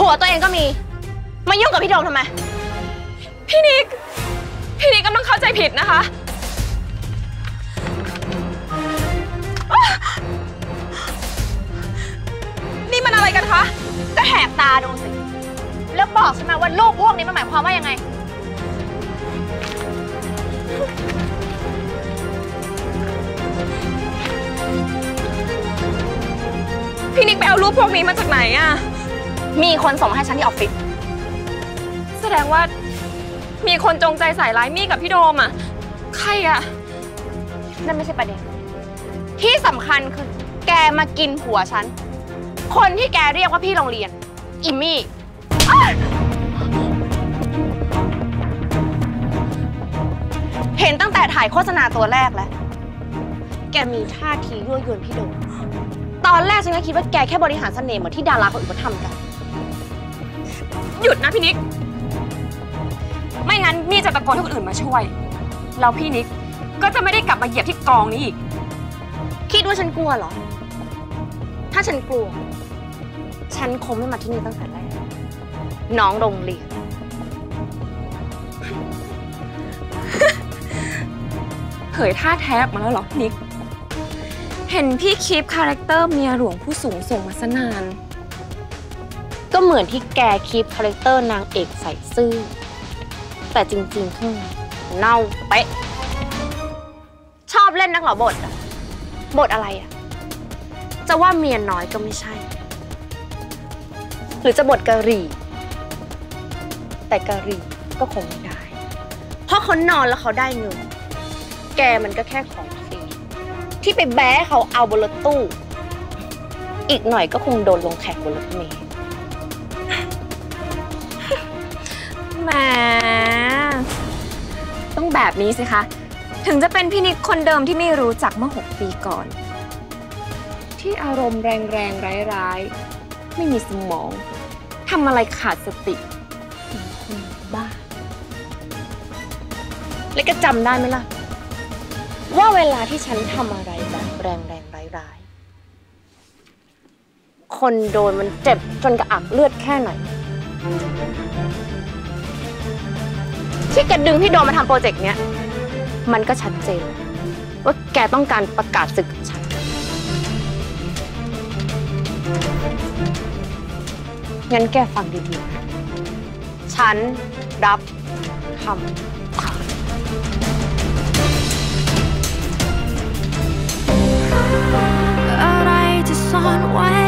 ผัวตัวเองก็มีมายุ่งกับพี่โดมทำไมพี่นิกกำลังเข้าใจผิดนะคะนี่มันอะไรกันคะก็แหกตาดูสิแล้วบอกฉันมาว่าลูกพวกนี้มันหมายความว่ายังไงพี่นิกไปเอารูปพวกนี้มาจากไหนอะมีคนส่งมาให้ฉันที่ออฟฟิศแสดงว่ามีคนจงใจใส่ร้ายมี่กับพี่โดมอะใครอะนั่นไม่ใช่ประเด็นที่สำคัญคือแกมากินผัวฉันคนที่แกเรียกว่าพี่โรงเรียนอิมมี่เห็นตั้งแต่ถ่ายโฆษณาตัวแรกแล้วแกมีท่าทียั่วยวนพี่โดมตอนแรกฉันก็คิดว่าแกแค่บริหารเสน่ห์เหมือนที่ดาราคนอื่นเขาทำกันหยุดนะพี่นิกไม่งั้นมี่จะตะโกนให้คนอื่นมาช่วยแล้วพี่นิกก็จะไม่ได้กลับมาเหยียบที่กองนี้อีกคิดว่าฉันกลัวเหรอถ้าฉันกลัวฉันคงไม่มาที่นี่ตั้งแต่แรกน้องโรงเรียนเผยท่าแท้มาแล้วเหรอนิกเห็นพี่คลิปคาแรคเตอร์เมียหลวงผู้สูงส่งมาซะนานก็เหมือนที่แกคลิปคาแรคเตอร์นางเอกใส่ซื่อแต่จริงๆข้างในเน่าเป๊ะชอบเล่นนักเหรอบทอะบทอะไรอะจะว่าเมียน้อยก็ไม่ใช่หรือจะบทกะหรี่แต่กะหรี่ก็คงไม่ได้เพราะเขานอนแล้วเขาได้เงินแกมันก็แค่ของฟรีที่ไปแบ้เขาเอาบนรถตู้อีกหน่อยก็คงโดนลงแขกบนรถเมล์แหมต้องแบบนี้สิคะถึงจะเป็นพี่นิกคนเดิมที่ไม่รู้จักเมื่อ6 ปีก่อนที่อารมณ์แรงๆร้ายๆไม่มีสมองทำอะไรขาดสติเป็นคนบ้าแล้วก็จำได้ไหมล่ะว่าเวลาที่ฉันทำอะไรแบบแรงร้ายๆคนโดนมันเจ็บจนกระอักเลือดแค่ไหนที่แกดึงพี่โดมมาทำโปรเจกต์เนี้ยมันก็ชัดเจนว่าแกต้องการประกาศศึกกับฉันงั้นแกฟังดีๆฉันรับคำท้าอะไรจะซ่อนไว้